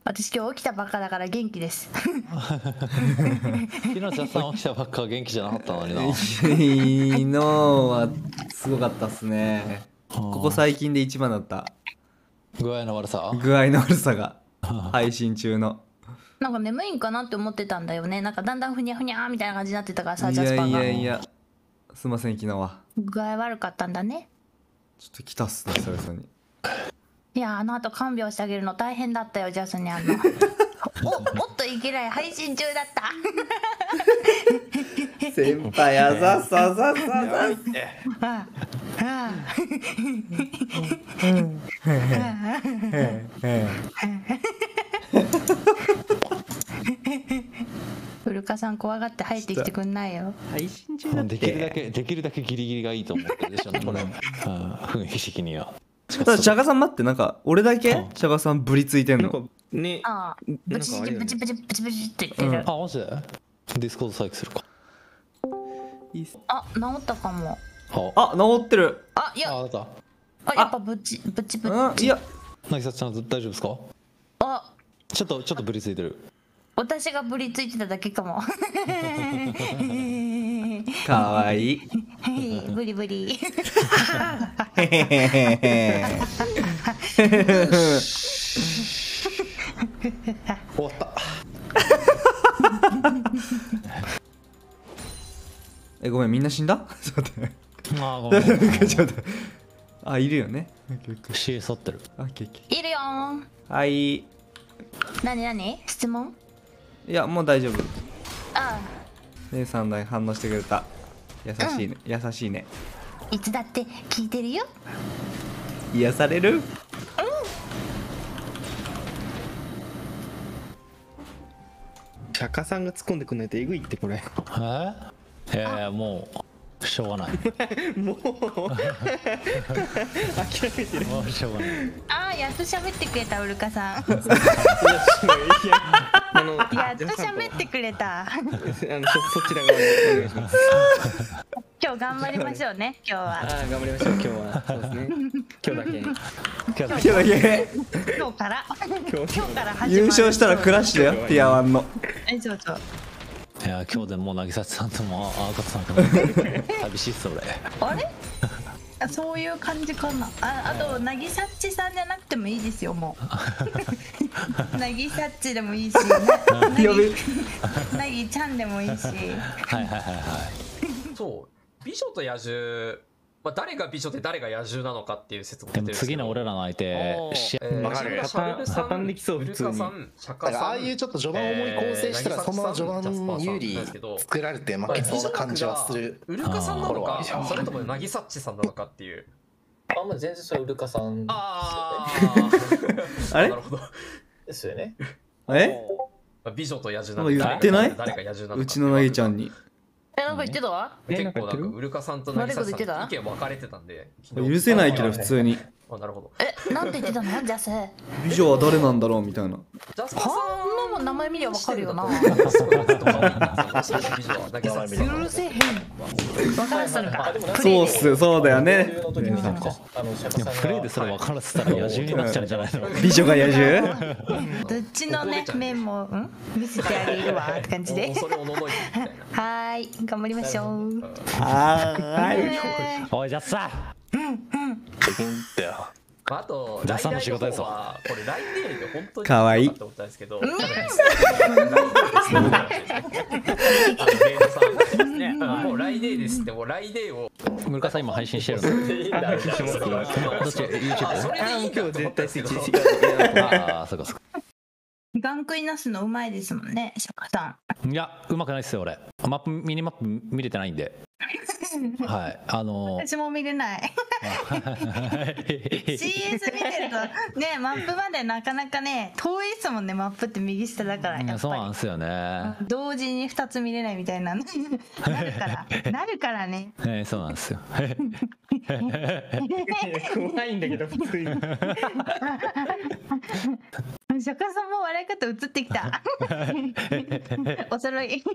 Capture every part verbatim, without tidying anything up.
私今日起きたばっかだから元気です。 昨日ジャスさん起きたばっかは元気じゃなかったのにな。 昨日はすごかったっすね。ここ最近で一番だった。 具合の悪さ具合の悪さが配信中の。 なんか眠いんかなって思ってたんだよね。なんかだんだんふにゃふにゃみたいな感じになってたからさ、 いジャスパーが。 やいやいや、すいません昨日は。 具合悪かったんだね。 ちょっと来たっすね久々に。 いや、あの後看病してあげるの大変だったよ、ジャスにあんの。お、もっといけない配信中だった。 先輩あざっすあざっすあざっす。 ああウルカさん怖がって入ってきてくんないよ。 配信中だって。 できるだけできるだけギリギリがいいと思ってるでしょうねこれ。雰囲気的には。 シャガさん待って、なんか俺だけシャガさんぶりついてんの。 ね、 ああ、ブチブチブチブチブチブチって言ってる。 あ、マジでディスコード再起するか。 いいっす。 あ、治ったかも。 あ、治ってる。 あ、いや、 あ、あなたあ、やっぱブチブチブうん、 チ。 いや、 なぎさちゃん大丈夫ですか？ あ、 ちょっとちょっとぶりついてる。 私がぶりついてただけかも。 かわいい。 ブリブリ。 終わった。 え、ごめん、みんな死んだ？ちょっと待って。 あ、ごめん。 ちょっと。あ、いるよね。 シー沿ってる。 あ、ケーキ。 いるよーん。 はい。いなになに？質問？ や、もう大丈夫。 あ姉さんだ反応してくれた。優しいね、優しいね。 あ、いつだって聞いてるよ。 癒される？ 釈迦さんが突っ込んでくんないとえぐいってこれ。 え？いやいやもうしょうがない。 もう諦めてる。 もうしょうがない。 ああ、やっと喋ってくれたウルカさん。 あのやっと喋ってくれた。 あのそそちら側にお願いします。 今日頑張りましょうね。今日は。 ああ頑張りましょう今日は。そうですね。今日だけ。 今日今日だけ今日から。今日から始まる。 優勝したらクラッシュだよ、ティアワンの。 え、そうそう。 いや今日でもうなぎさちさんともああかつさんとも寂しいっす俺。 あれ？あ、そういう感じかな。あ、あとなぎさっちさんじゃなくてもいいですよもう。なぎさっちでもいいし、なぎなぎちゃんでもいいし。 はいはいはいはい。 そう美女と野獣、まあ、誰が美女で誰が野獣なのかっていう説も出てるんですけど、 次の俺らの相手しえーわかる。 シャルルさん、 畳んできそうウルカさん、シャカだからあさん、 あいうちょっと序盤を思い構成したらそのまま序盤に有利作られて負けそうな感じはする。 ウルカさんなのかあーそれともナギサッチさんなのかっていう。 あんま全然それウルカさんああれなるほど。 ですよね。 え？ 美女と野獣まだなのか言ってない誰が野獣なのかうちのなぎちゃんに。 え、なんか言ってたわ。 結構なんかウルカさんとナギサッチさん意見分かれてたんで許せないけど普通に。 あ、なるほど。 え、なんて言ってたの？ジャス。 美女は誰なんだろうみたいな。 ジャスパさはあ、名前見りゃわかるよな。 ん許せへん。わからせたのか。 そうっす、そうだよね。 の時になんかあのシャカさんがプレイでそれ分からせたら野獣になっちゃうんじゃないの？ 美女が野獣？ どっちのね面もん見せてあげるわって感じで。 それをののいてみたいな。 はーい、頑張りましょう。 はーい。 おいじゃあさできんだよ。 まあ、あとジャスさんの仕事ですわわ。これライデーで本当にかわいいなと思ったんですけど。あのレイドさんね、もうライデーですってもうライデーを。 ムルカさん今配信してるんですよ。 いいんだどっち YouTube？ それでいいんだ今日絶対スイッチしああそうかそうか。 ガンクイなすのうまいですもんね、シャカさいやうまくないっすよ俺。マップミニマップ見れてないんで。はいあのん。私も見れない。シーエス 見てるとね、マップまでなかなかね遠いですもんね。マップって右下だからやっぱり。 そうなんですよね。 同時にふたつ見れないみたいななるからなるからね。 えー、そうなんですよ。 怖いんだけど普通に。 シャカさんも笑い方映ってきた。お揃い。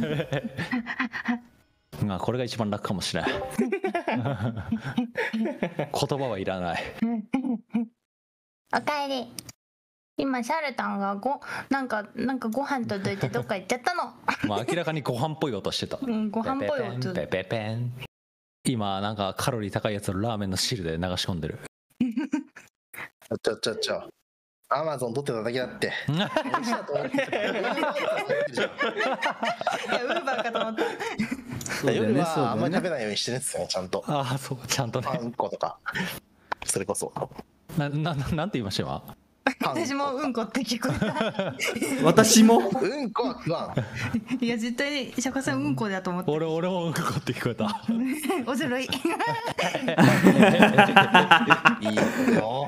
まあこれが一番楽かもしれない。言葉はいらない。 おかえり。 今シャルタンがごなんかなんかご飯届いてどっか行っちゃったの。 まあ明らかにご飯っぽい音してた。 うん、ご飯っぽい音。 ペペペペペン。今なんかカロリー高いやつのラーメンの汁で流し込んでる。 ちょちょちょ。アマゾン取ってただけだって。 いやウーバーかと思った。 夜はあんまり食べないようにしてるんですよね、ちゃんと。 ああそうちゃんとね。 パン粉とか。それこそ。 なななんて言いました今。 私もうんこって聞こえた。 私もうんこは食わん。 いや絶対釈迦さんうんこだと思って。 俺俺もうんこって聞こえた。 おそろい。 いいよ。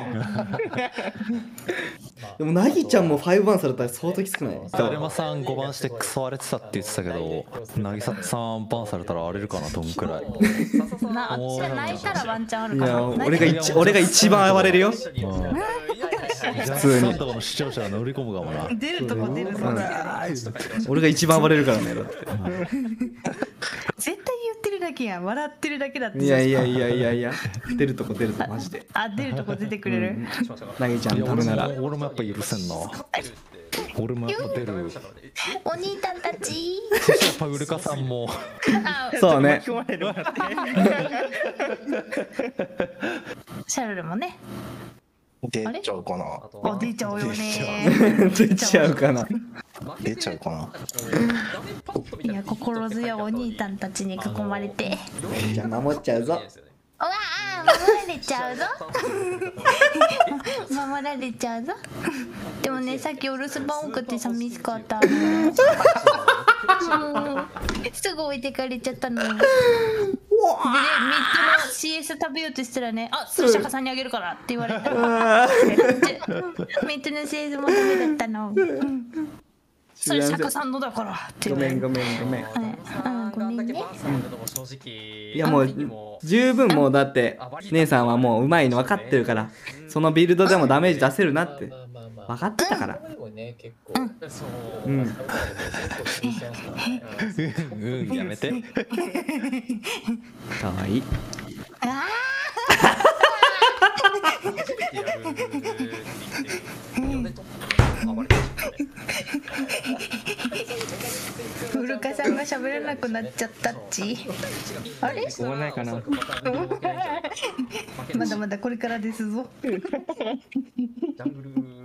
でもなぎちゃんもファイブバンされたら相当きつくない？ だるまさんごばんしてクソ荒れてたって言ってたけど、なぎささんバンされたら荒れるかなどんくらい。 な私は泣いたらワンチャンあるいやかな。 俺が一俺が一番暴れるよ。 普通に。とかの視聴者が乗り込むかもな。 出るとこ出るぞ。 俺が一番暴れるからね。だって絶対言ってるだけやん。笑ってるだけだって。 いやいやいやいやいや出るとこ出るとマジで。 あ出るとこ出てくれる。 なぎちゃん食べなら。 俺もやっぱ許せんな。俺もやっぱ出る。 お兄たんたち。 そしたらやっぱウルカさんも。 そうね。 シャルルもね。 出ちゃうかな。 あ出ちゃうよね。 出ちゃうかな。 出ちゃうかな。 いや心強いお兄たんたちに囲まれて。 じゃあ守っちゃうぞ。 うわあ守られちゃうぞ。守られちゃうぞ。でもねさっきお留守番送って寂しかったの。すぐ置いてかれちゃったの。でね、ミッドの シーエス 食べようとしたらね、あ、それ釈迦さんにあげるからって言われた。ミッドの シーエス もダメだったの。それ釈迦さんのだからって言われた。 ごめんごめんごめん。 あごめんね。 いやもう十分もうだって姉さんはもううまいの分かってるからそのビルドでもダメージ出せるなって分かってたから。うんうんやめて。 かわいい。 あウルカさんが喋れなくなっちゃったっち。あれ？ 終わないかな。 まだまだこれからですぞ。 ジャングル